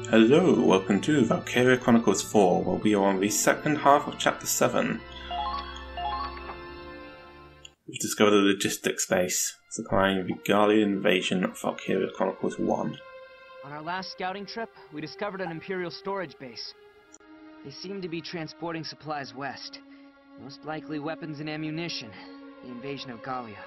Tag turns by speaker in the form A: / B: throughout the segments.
A: Hello, welcome to Valkyria Chronicles 4, where we are on the second half of Chapter 7. We've discovered a logistics base, supplying the Gallian invasion of Valkyria Chronicles 1.
B: On our last scouting trip, we discovered an imperial storage base. They seem to be transporting supplies west. Most likely weapons and ammunition. The invasion of Gallia.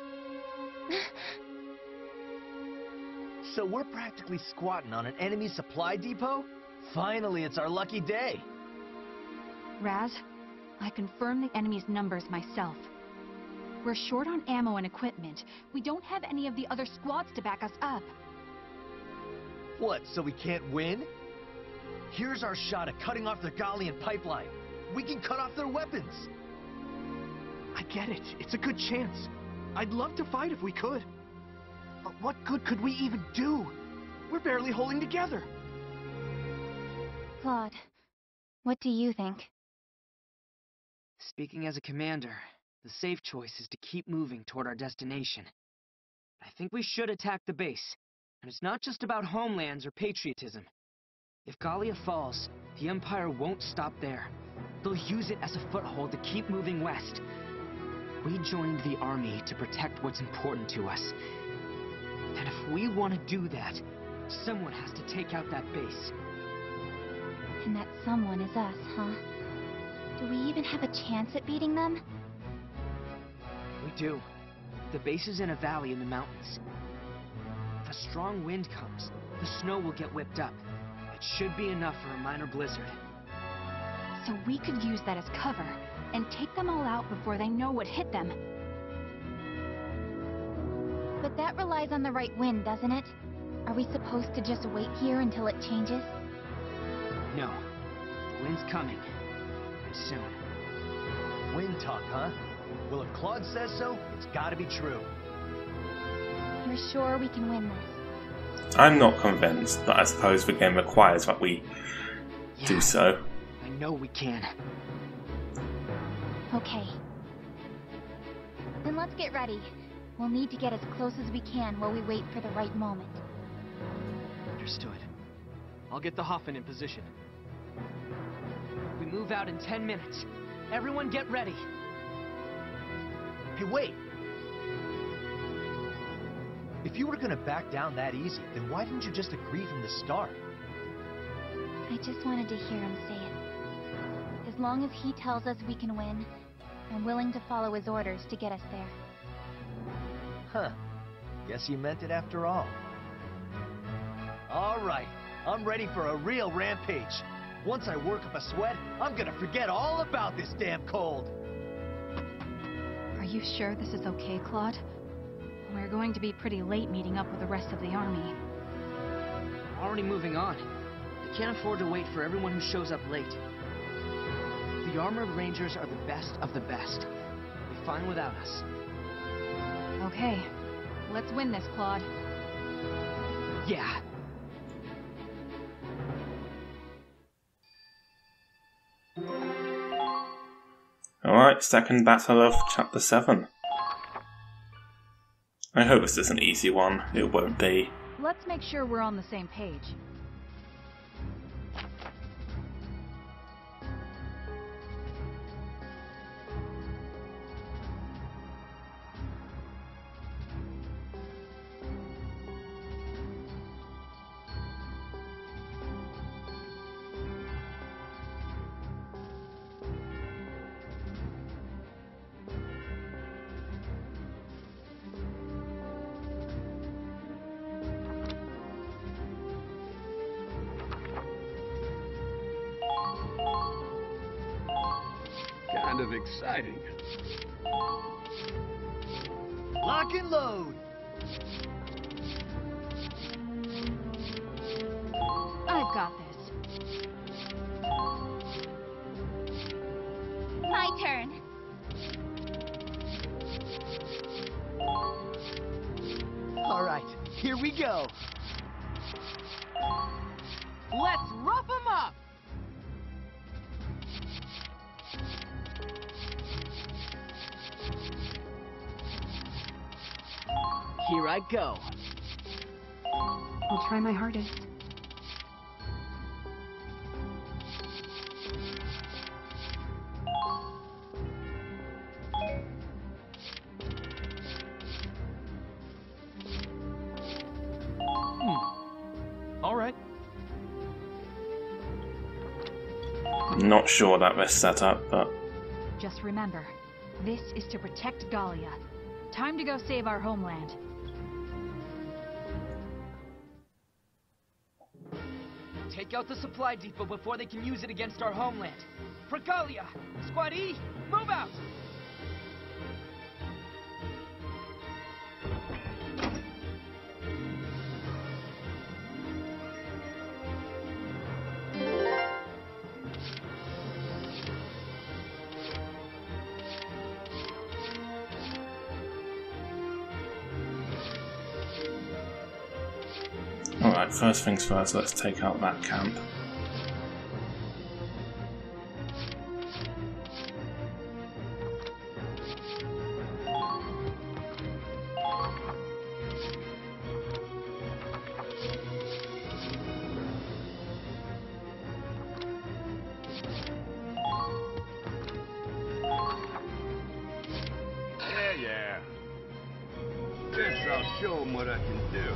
C: So we're practically squatting on an enemy supply depot? Finally, it's our lucky day.
D: Raz, I confirmed the enemy's numbers myself. We're short on ammo and equipment. We don't have any of the other squads to back us up.
C: What, so we can't win? Here's our shot at cutting off their Gallian pipeline. We can cut off their weapons.
E: I get it. It's a good chance. I'd love to fight if we could. But what good could we even do? We're barely holding together.
D: Claude, what do you think?
B: Speaking as a commander, the safe choice is to keep moving toward our destination. I think we should attack the base. And it's not just about homelands or patriotism. If Gallia falls, the Empire won't stop there. They'll use it as a foothold to keep moving west. We joined the army to protect what's important to us. And if we want to do that, someone has to take out that base.
D: And that someone is us, huh? Do we even have a chance at beating them?
B: We do. The base is in a valley in the mountains. If a strong wind comes, the snow will get whipped up. It should be enough for a minor blizzard.
D: So we could use that as cover, and take them all out before they know what hit them. But that relies on the right wind, doesn't it? Are we supposed to just wait here until it changes?
B: No. The wind's coming. And soon.
C: Wind talk, huh? Well, if Claude says so, it's gotta be true.
D: You're sure we can win this?
A: I'm not convinced, but I suppose the game requires that we do so.
B: I know we can.
D: Okay. Then let's get ready. We'll need to get as close as we can while we wait for the right moment.
B: Understood. I'll get the Hoffman in position. We move out in 10 minutes. Everyone get ready.
C: Hey, wait! If you were gonna back down that easy, then why didn't you just agree from the start?
D: I just wanted to hear him say it. As long as he tells us we can win, I'm willing to follow his orders to get us there.
C: Huh. Guess you meant it after all. Alright, I'm ready for a real rampage. Once I work up a sweat, I'm gonna forget all about this damn cold.
D: Are you sure this is okay, Claude? We're going to be pretty late meeting up with the rest of the army.
B: We're already moving on. We can't afford to wait for everyone who shows up late. The armored rangers are the best of the best. They'll be fine without us.
D: Okay, let's win this, Claude.
B: Yeah.
A: Alright, second battle of Chapter 7. I hope this is an easy one. It won't be.
D: Let's make sure we're on the same page.
E: Kind of exciting.
C: Lock and load!
D: I've got this. My turn.
C: Alright, here we go.
B: Let's rough them up! Here I go.
D: I'll try my hardest.
E: All right.
A: Not sure that best setup, but
D: Just remember, this is to protect Gallia. Time to go save our homeland.
B: Take out the supply depot before they can use it against our homeland. For Gallia! Squad E, move out!
A: alright, first things first, let's take out that camp.
F: Yeah. Guess I'll show 'em what I can do.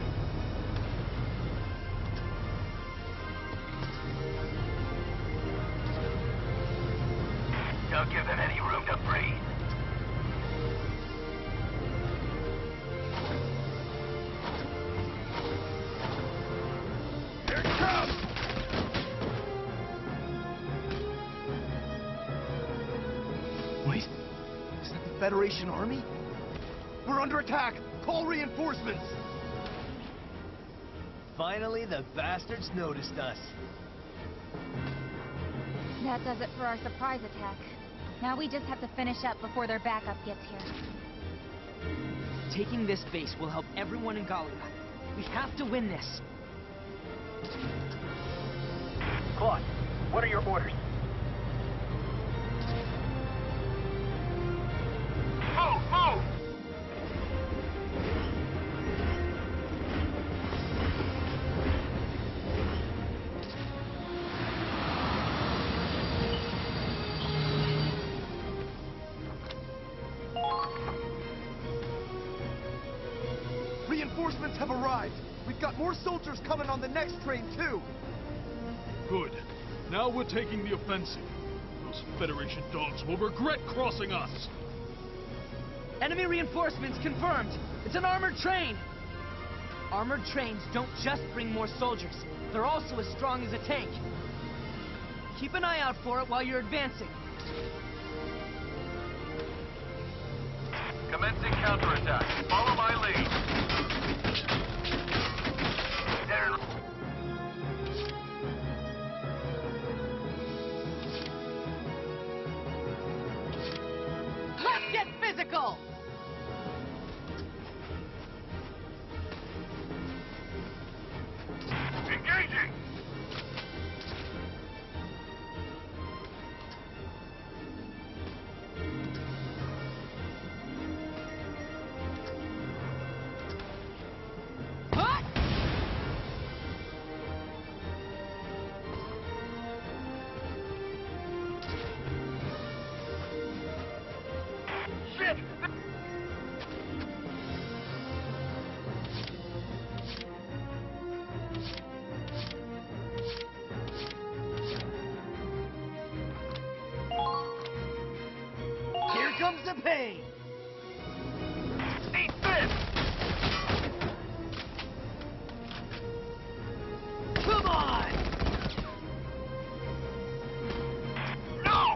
C: Don't give them any room to breathe.
F: Here it comes!
E: Wait, is that the Federation army? We're under attack! Call reinforcements! Finally, the bastards noticed us.
D: That does it for our surprise attack. Now we just have to finish up before their backup gets here.
B: Taking this base will help everyone in Gallia. We have to win this.
C: Claude, what are your orders? Move! Move!
E: Reinforcements have arrived! We've got more soldiers coming on the next train, too!
G: Good. Now we're taking the offensive. Those Federation dogs will regret crossing us!
B: Enemy reinforcements confirmed. It's an armored train. Armored trains don't just bring more soldiers. They're also as strong as a tank. Keep an eye out for it while you're advancing.
C: Commencing counterattack. Follow my lead. There.
B: Let's get physical!
C: Engaging!
B: What?
C: Shit!
E: Here comes the pain!
C: Eat this!
E: Come on!
C: No!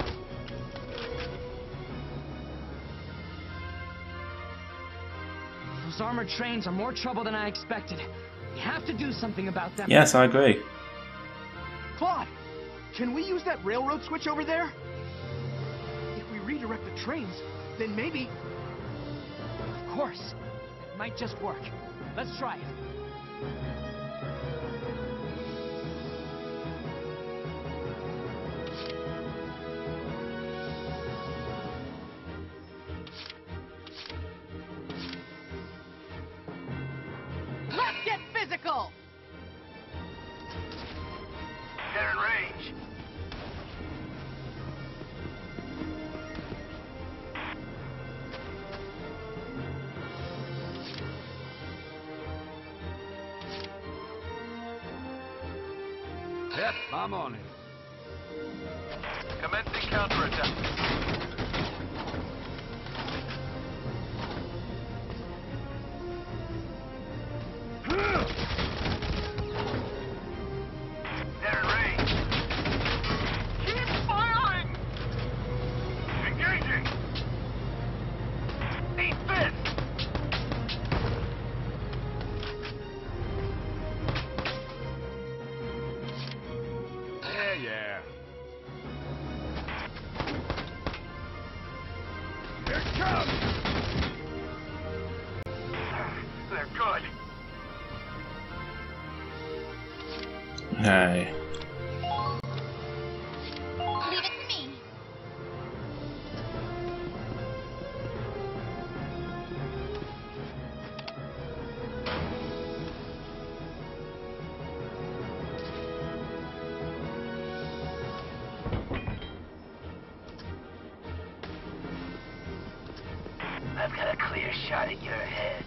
B: Those armored trains are more trouble than I expected. We have to do something about them.
A: Yes, I agree.
E: Claude, can we use that railroad switch over there? If we redirect the trains, then maybe...
B: Of course. It might just work. Let's try it. Let's get physical!
C: They're in range.
F: Yep, I'm on it.
H: Commencing counterattack. They're in range. Keep firing! Engaging! Eat this!
F: Yeah. Here it comes!
H: They're good.
A: Hey.
D: Leave it to me.
H: I've got a clear shot at your head.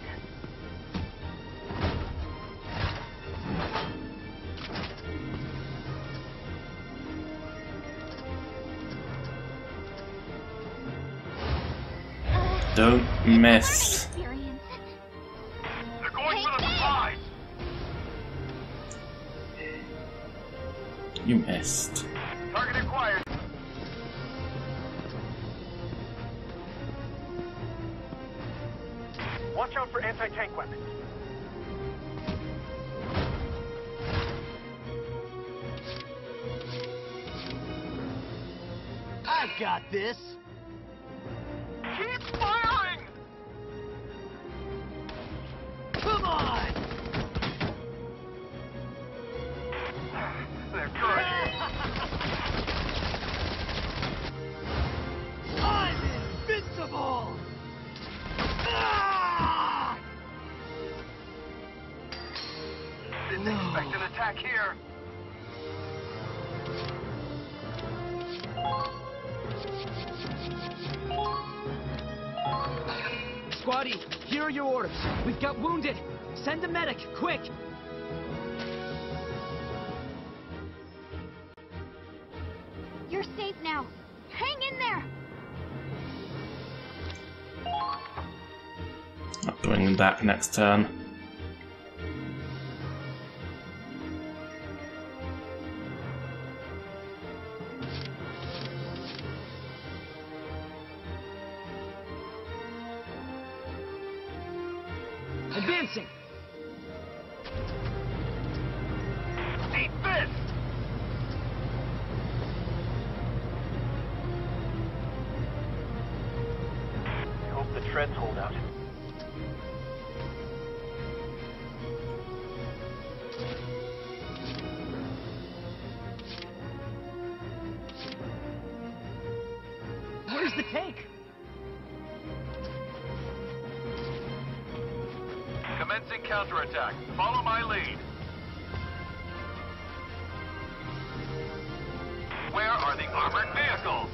A: Don't miss.
D: Experience.
H: They're going for the supplies!
A: You missed.
H: Target acquired.
E: Watch out for anti-tank weapons.
C: I got this.
H: Keep firing!
C: Come on!
H: They're good.
C: I'm invincible! Ah!
H: Didn't expect an attack here.
B: Squatty, here are your orders. We've got wounded. Send a medic, quick!
D: You're safe now. Hang in there.
A: I'll bring him back next turn.
B: Advancing!
H: Eat this!
E: I hope the treads hold out.
B: Where's the tank?
H: Commencing counterattack. Follow my lead. Where are the armored vehicles?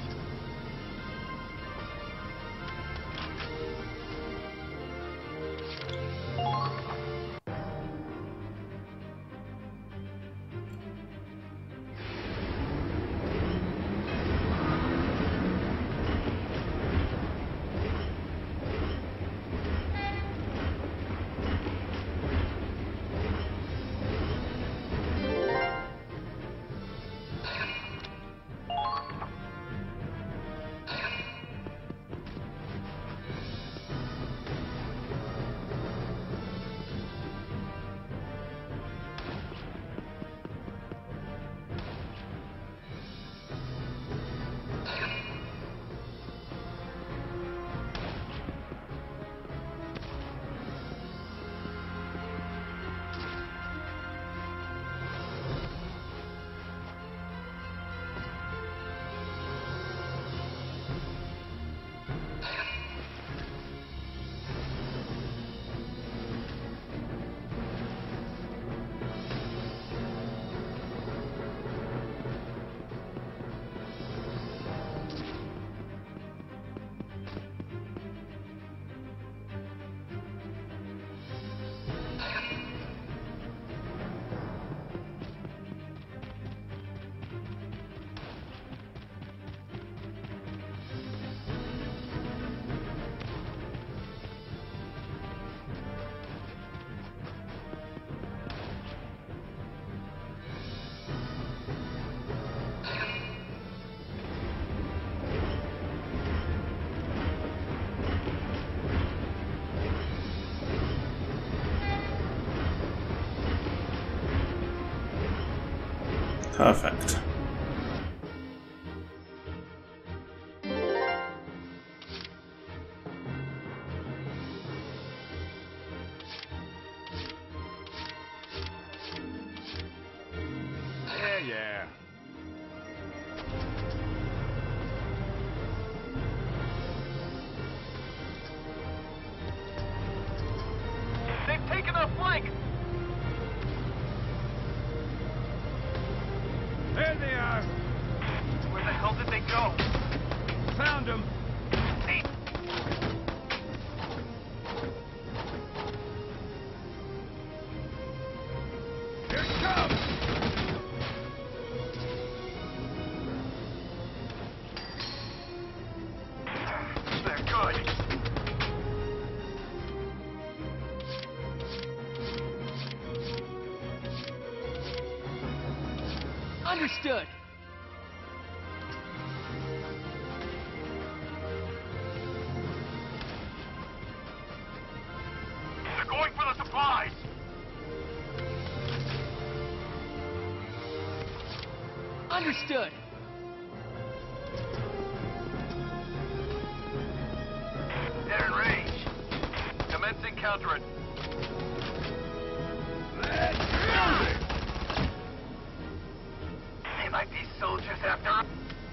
A: Perfect.
F: Yeah.
C: They've taken our flank!
F: There they are.
C: Where the hell did they go?
F: Found them. Here it comes.
C: They're good.
B: Understood.
C: They're going for the supplies!
B: Understood.
C: They're in range. Commencing counterattack.
F: Let's do it.
C: They might be soldiers after all.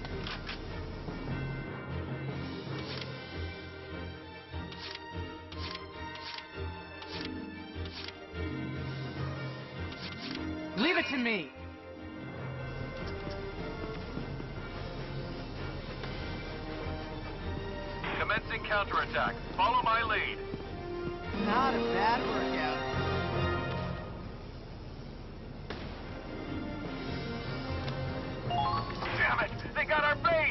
B: Leave it to me.
C: Commencing counterattack. Follow my lead.
B: Not a bad workout.
C: Damn it! They got our base!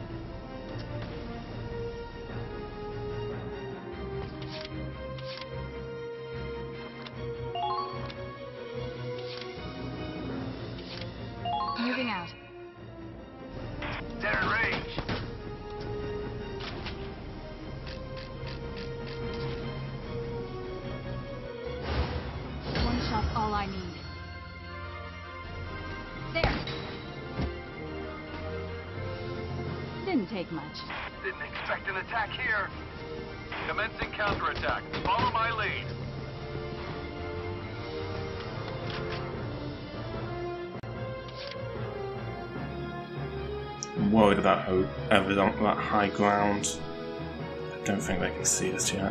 D: Moving out.
C: They're in range.
D: One shot's all I need. There! Didn't take much.
C: Didn't expect an attack here. Commencing counterattack. Follow my lead.
A: I'm worried about whoever's on that high ground. I don't think they can see us yet.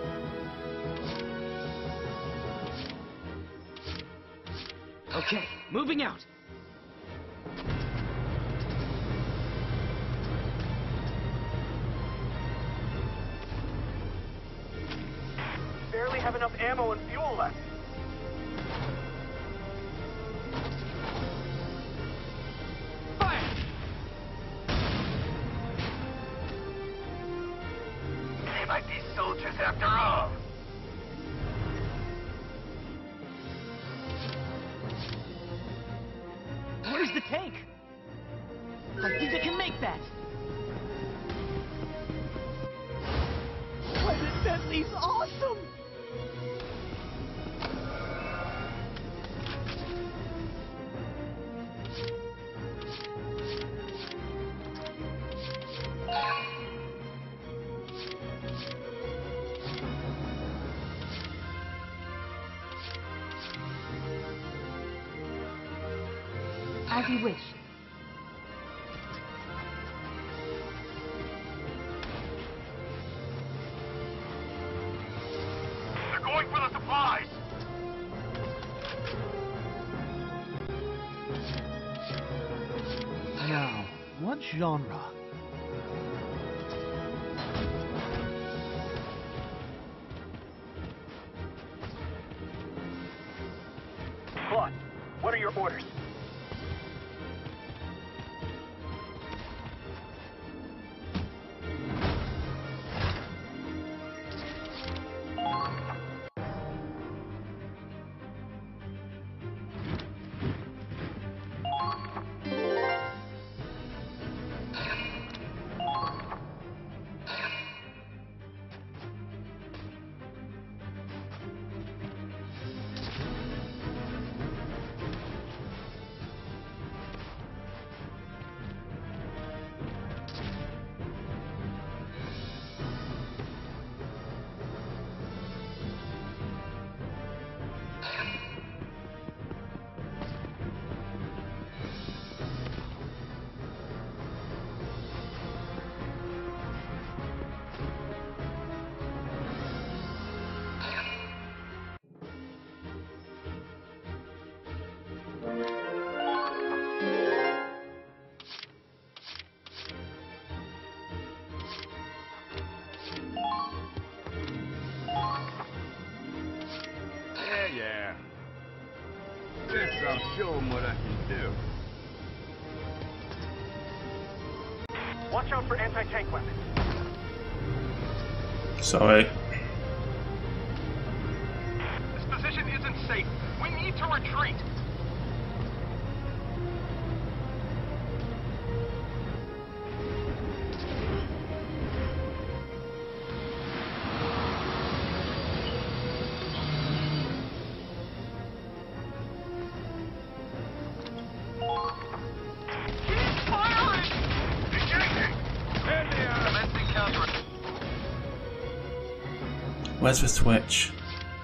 B: Okay, moving out.
E: Barely have enough ammo and fuel left.
B: Fire!
C: They might be soldiers after all.
B: Where's the tank? I think they can make that.
E: President Bentley's awesome!
D: As you wish.
C: They're going for the supplies.
E: Now, what genre? Claude, what are your orders?
F: Guess I'll show him what I can do.
E: Watch out for anti-tank weapons.
A: Sorry.
E: This position isn't safe. We need to retreat.
A: Where's the switch?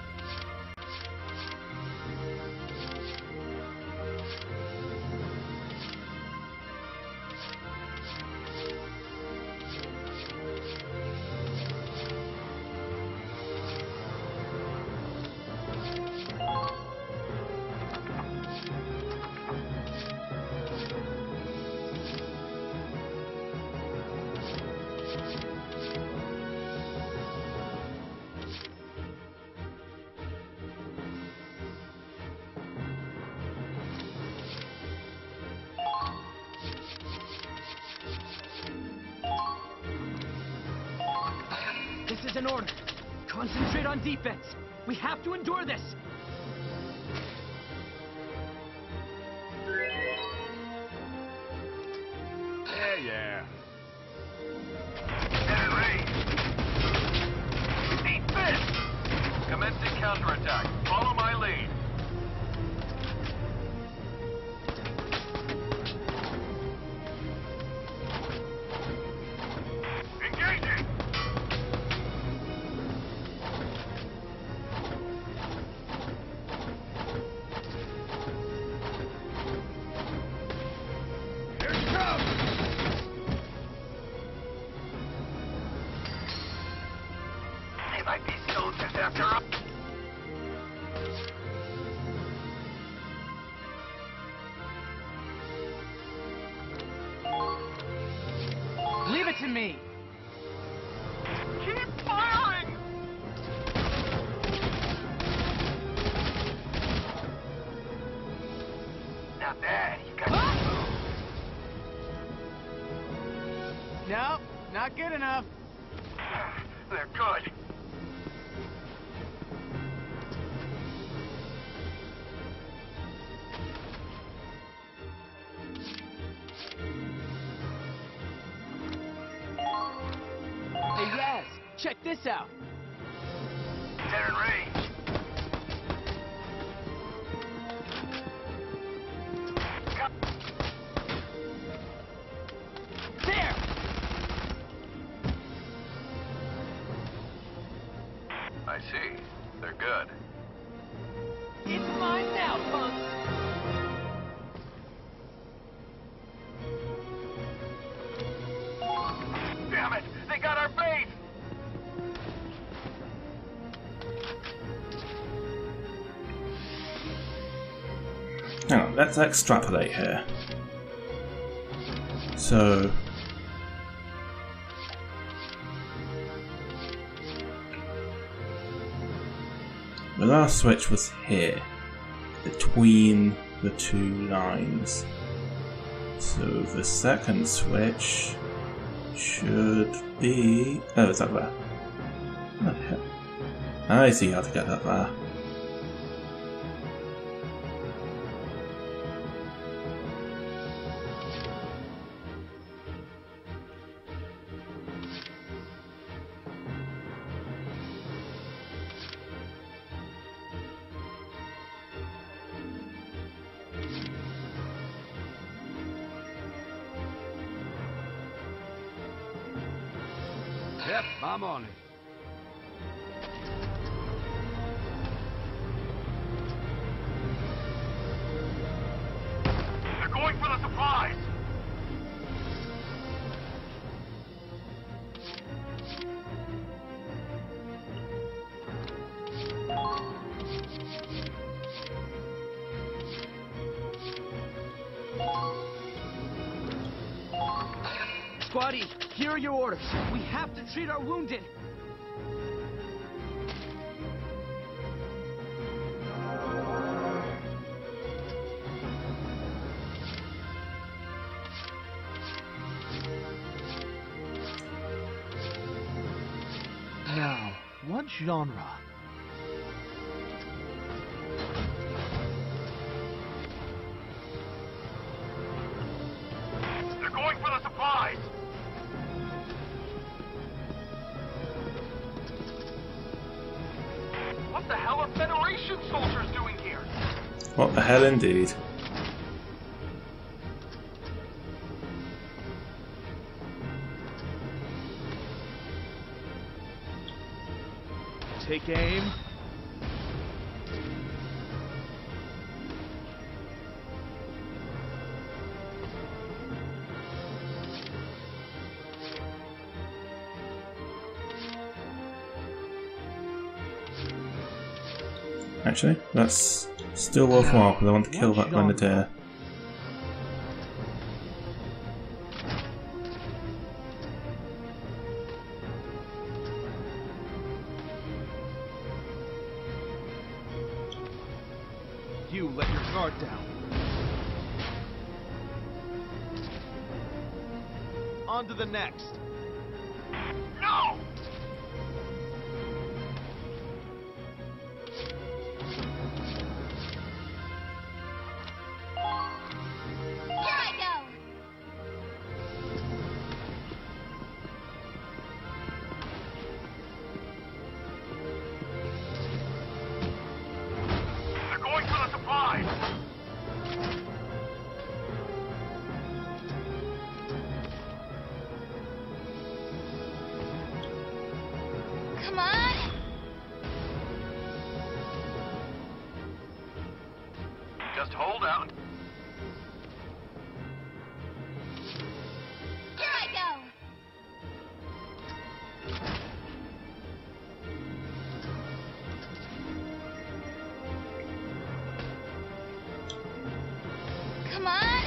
B: This is an order. Concentrate on defense. We have to endure this.
F: Yeah.
E: Get range. Eat this! Commencing counterattack. Follow my lead. Engaging! Here it comes! They might be soldiers after all.
B: Leave it to me.
E: Keep firing! Not bad. You got to move.
B: No, not good enough.
E: They're good.
B: Hey, Raz, check this out.
E: They're in range.
B: There!
E: I see. They're good.
B: It's mine now, punks!
E: Damn it! They got our base!
A: Hang on, let's extrapolate here. So the last switch was here, between the two lines. So the second switch should be... oh, is that there? Oh, hell. I see how to get that there.
F: Yep, I'm on it.
E: They're going for the supplies!
B: Squaddy, here are your orders. We have to treat our wounded.
E: genre?
F: They're going for the supplies! What the hell are Federation soldiers doing here?
A: What the hell indeed.
E: Take aim.
A: Actually, that's still worthwhile because I want to kill that grenadier.
E: You let your guard down. On to the next.
F: No!
D: Come on!
F: Just hold out.
D: Here I go! Come on!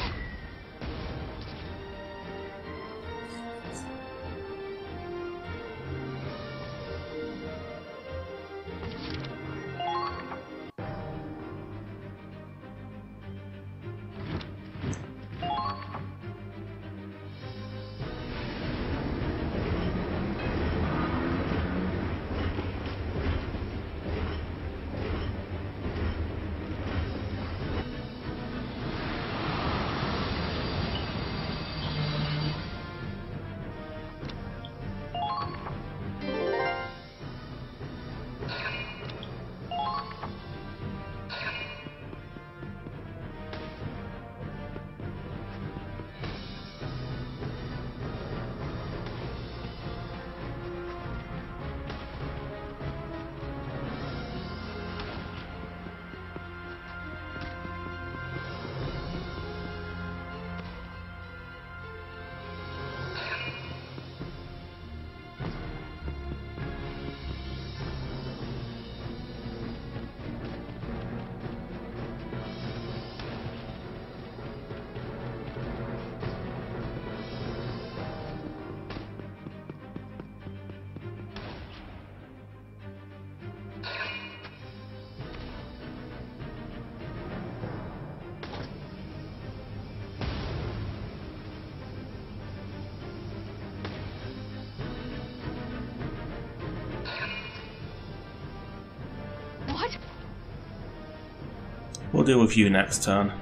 A: We'll deal with you next turn.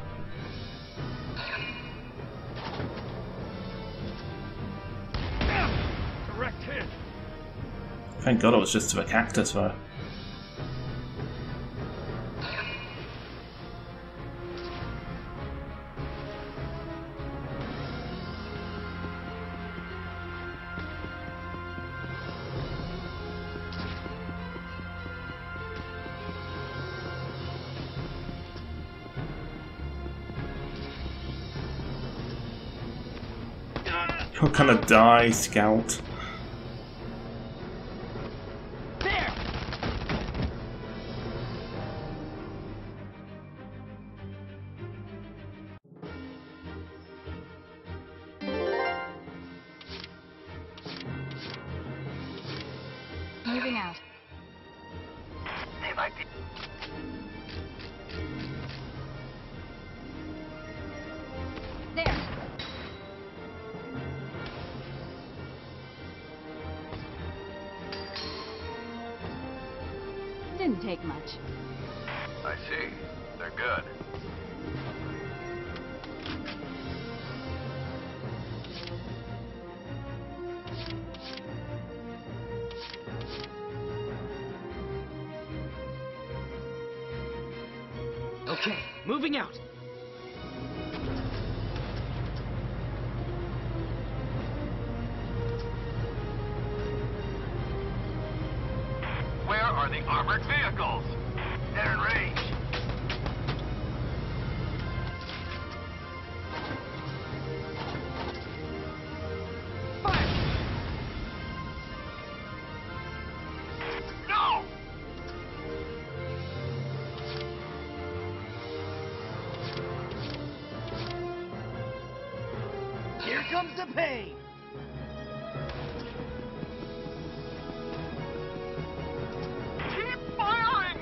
G: Direct hit.
A: Thank God it was just to a cactus though. You're gonna die, Scout.
B: There!
D: Moving out.
H: They might be.
D: There. didn't take much.
F: I see. They're good.
B: Okay, moving out.
F: Where are the armored vehicles?
H: They're in range.
F: No!
C: Here comes the pain!
F: Keep firing!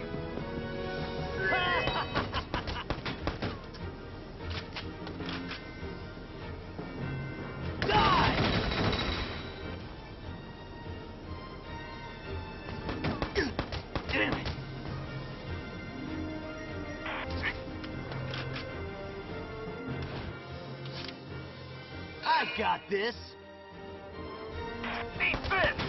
C: Damn it! I got this!
F: Need this!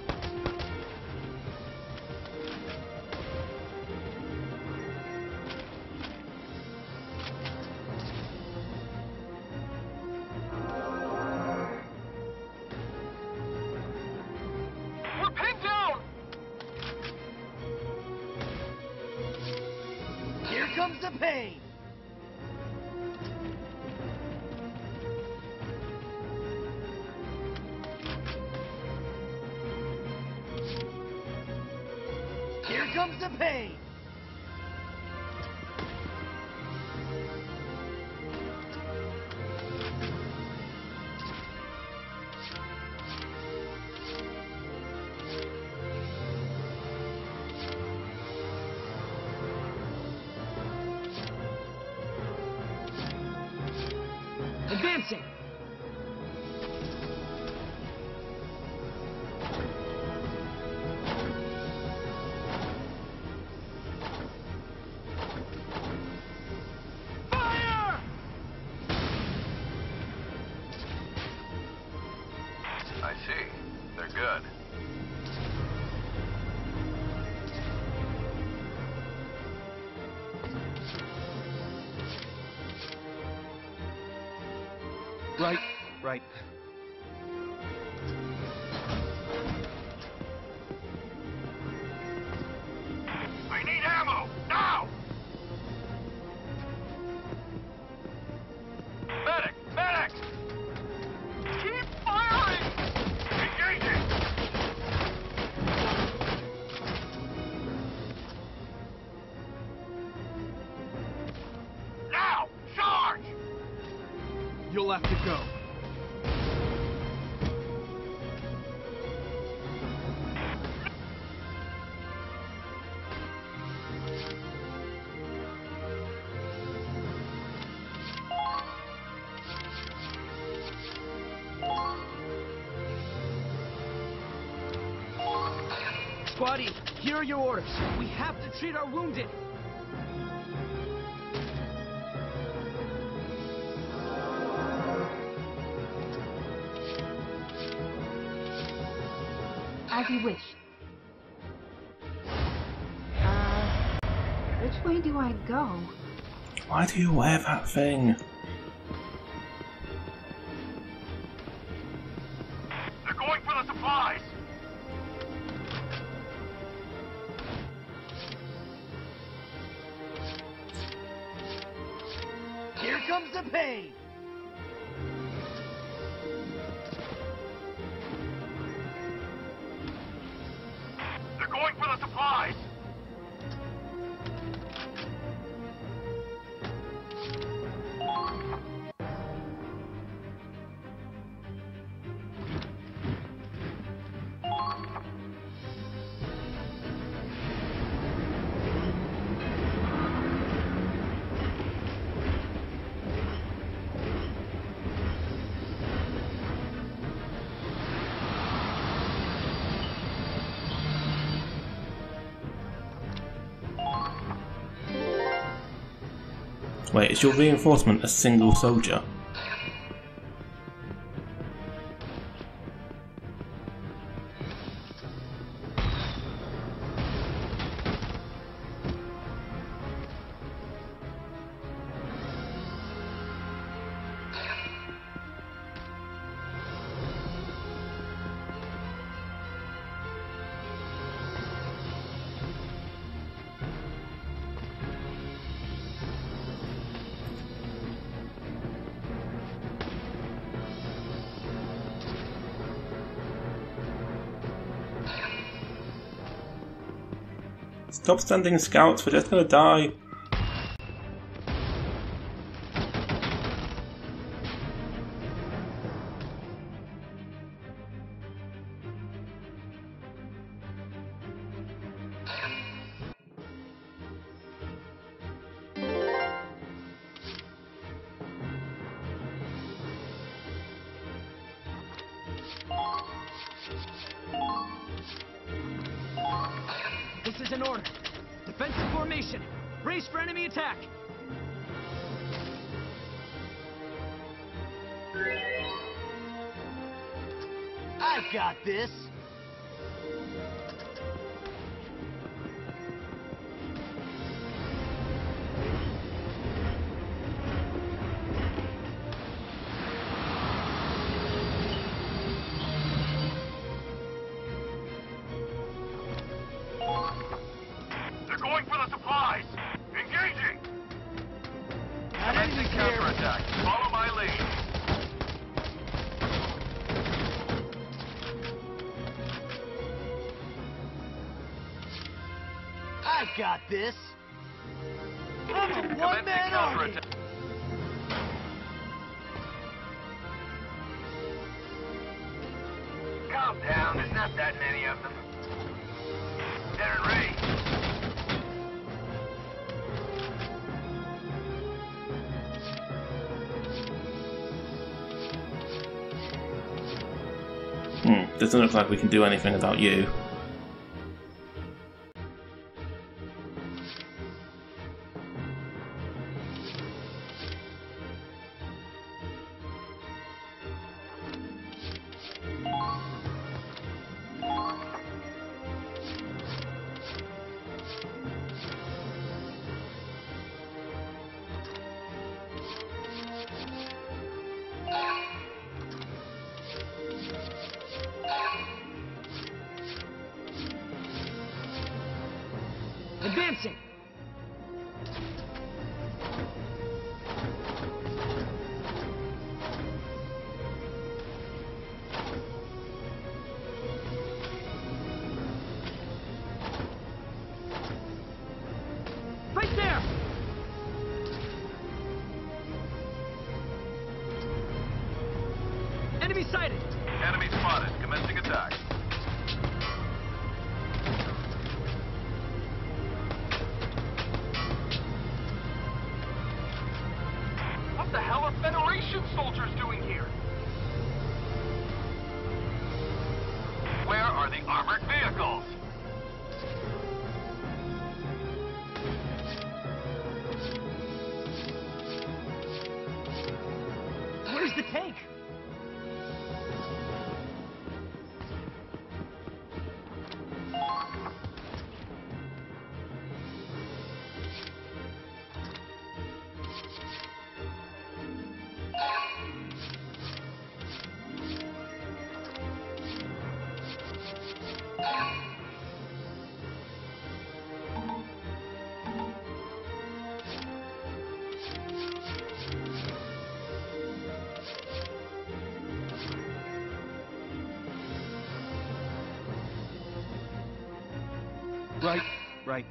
F: We're pinned down!
C: Here comes the pain! Here comes the pain!
B: Advancing!
F: Fire! I see. They're good.
E: Right.
F: I need ammo! Now! Medic! Medic! Keep firing! Engaging! Now! Charge!
E: You'll have to go.
B: Squatty, here are your orders. We have to treat our wounded.
D: As you wish. Which way do I go?
A: Why do you wear that thing?
F: They're going for the supplies!
C: Here comes the pain!
F: They're going for the supplies!
A: Wait, is your reinforcement a single soldier? Stop sending scouts, we're just gonna die.
B: This is an order. Defensive formation. Brace for enemy attack.
C: I've got this.
F: They're going for the supplies! Engaging!
C: Not
F: Commencing
C: enemies here.
F: counterattack. Follow my lead.
C: I've got this. I'm a
F: Commencing
C: one-man army.
F: counterattack. Calm down, there's not that many of them. They're in range.
A: Doesn't look like we can do anything about you.
B: Advancing. Right there. Enemy sighted.
F: Enemy spotted. Commencing attack. What the hell are Federation soldiers doing here? Where are the armored vehicles?
B: Where's the tank?
E: Right.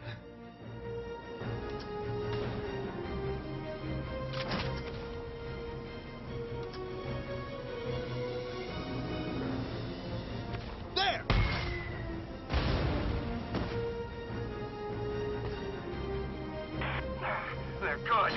C: There!
F: They're good.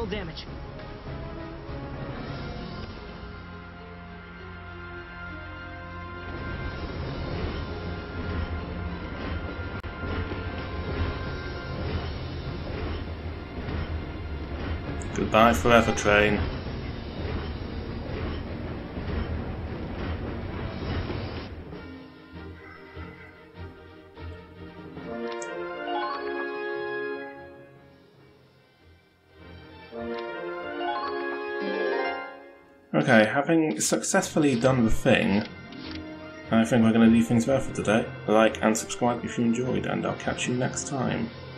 B: damage.
A: Goodbye forever, train. Okay, having successfully done the thing, I think we're going to leave things there for today. Like and subscribe if you enjoyed, and I'll catch you next time.